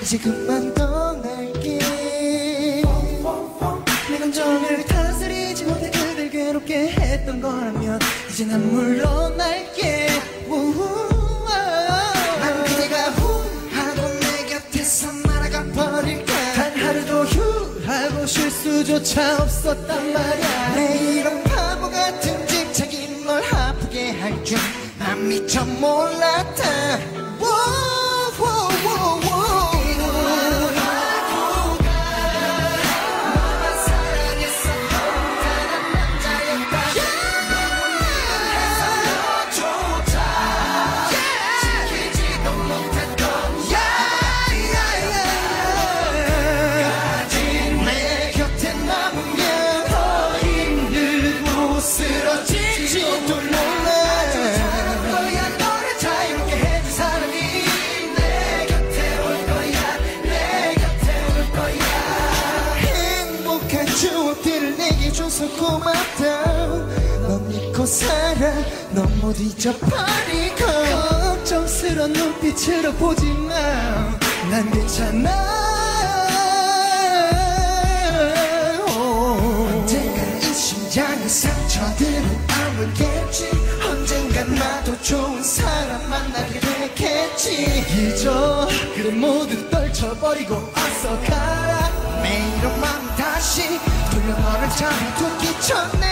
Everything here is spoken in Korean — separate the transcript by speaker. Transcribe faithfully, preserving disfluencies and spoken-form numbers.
Speaker 1: 이제 그만 떠날게. 내 감정을 다스리지 못해 그댈 괴롭게 했던 거라면 이제 난 물러날게. 난 그대가 후 하고 내 곁에서 날아가 버릴까. 단 하루도 휴하고 쉴 수조차 없었단 말야. 내 이런 바보 같은 집착이 널 아프게 할 줄 난 미처 몰랐다. 추억들을 내게 줘서 고맙다. 넌 믿고 살아. 넌 못 잊어버리고. 걱정스런 눈빛으로 보지마. 난 괜찮아. 언젠간 이 심장의 상처들은 아물겠지. 언젠간 나도 좋은 사람 만나게 되겠지. 잊어 그래 모두 떨쳐버리고 어서 가라. 매일은 마음 다시 돌려 너를 잡아두기 전에